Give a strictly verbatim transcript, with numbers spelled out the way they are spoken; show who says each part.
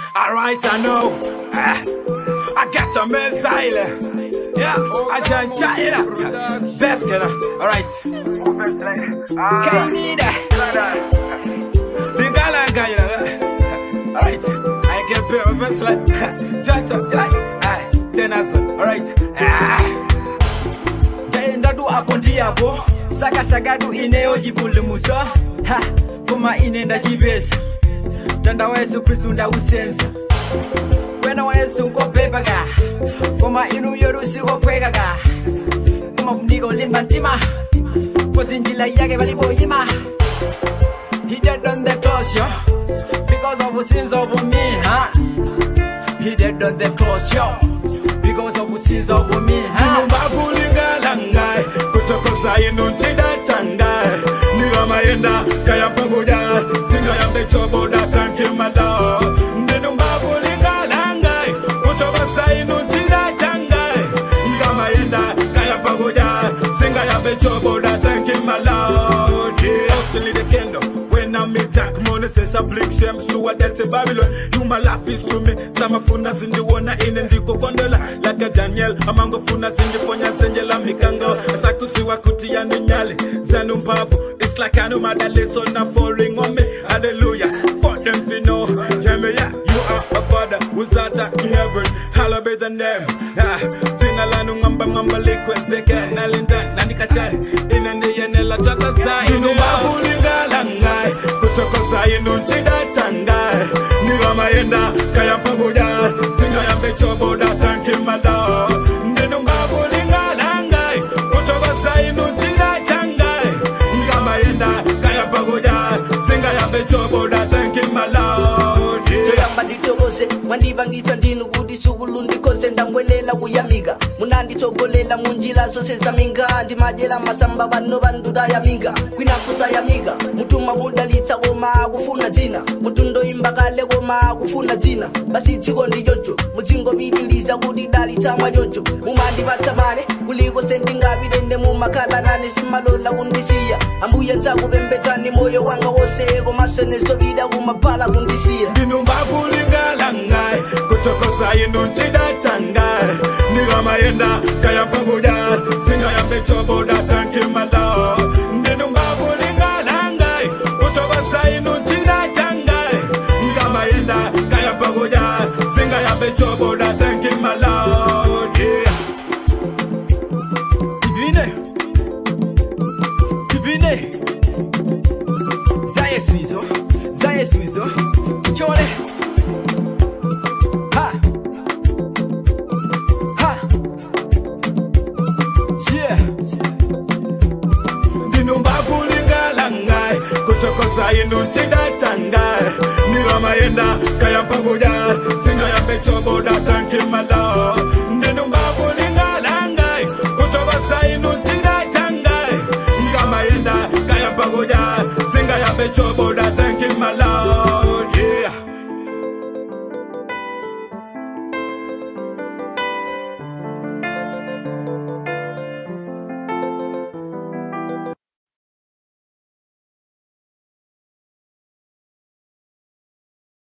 Speaker 1: Alright, I know. Uh, I got a missile. Yeah, I just China. Best killer. Alright. Can't need that. Linga Langa, you know. Alright. I get pair of best like Jaja. Like, aye, ten us. Alright. Ah. Tenda du apondi abo. Saka saka du ineo jibulu musa. Ha. Kuma inenda jibesa. Tanda wa Yesu Kristu nda usenza. Wena wa Yesu nko pepaga. Kuma inu yorusi ko pwegaga. Kuma fundigo limba ntima. Kosi njila yake balibo yima. He dead on the cross, yo. Because of the sins of me, huh? He dead on the cross, yo. Because of the sins of me, huh?
Speaker 2: Babu Linga Langa, kutokoza inu chida changa. Niwa maenda kaya pamoja, singa ya bechobo da tanki mala. Nenu babu Linga Langa, kutokoza inu chida changa. Niwa maenda kaya pamoja, singa ya bechobo da tanki mala. After the kendo, when I meet Jack Money says I blink shame slower than Babylon. You my laugh is to me. Some funas in the one in and the gondola. Like a Daniel, among the funas in the ponya Angela Mikango. As I could see Wakuti and Nyali, Zanum Papu. It's like I know my lesson not falling on me. Hallelujah. For them to know. Yeah, you are a father who's out in heaven. Hallowed be the name. Tinalanu Mamba Mamba Liquid Zeka, Nalinda, Nanikachan, in and the Yanela Tata Sign. Linga Langa, kutokoza inu chida changa. Niwa maenda kaya pamoja, singa ya bechobo da tanki mala. Nenu babu Linga Langa, kutokoza inu chida changa. Niwa maenda kaya pamoja, singa ya bechobo da tanki mala.
Speaker 3: Joyamba ditogose, mandibangisa ndinu kudi sugulundi kose ndangwelela kuyamiga. Munandi togolela munjila zose za minga. Ndi majela masamba bano banduda ya minga. Kwina kusa ya miga, mutuma budalitsa goma kufuna zina. Mutundo imbagale goma kufuna zina. Basi chiko ndi jojo, muzingo bidiliza kudi dalitsa majojo. Mumandi batamane, kuliko sendi ngabi dende mumakala nani simalola kundisiya. Ambuye nza kubembetani moyo wanga wose, gomasene sobida kumapala kundisiya.
Speaker 2: Dinu babu Linga Langa, kutokoza inu chida changa. Niwa maenda kaya pamoja, singa ya bechobo da tanki mala. Dinu babu Linga Langa, kutokoza inu chida changa. Niwa maenda kaya pamoja, singa ya bechobo da tanki mala.
Speaker 1: Divine, divine. Zaye swizo, zaye swizo. Chole. Ha. Ha. Yeah.
Speaker 2: Dinu babu Linga Langa, kutokoza inu chida changa. Niwa maenda kaya pamoja, singa ya bechobo da tanki mala.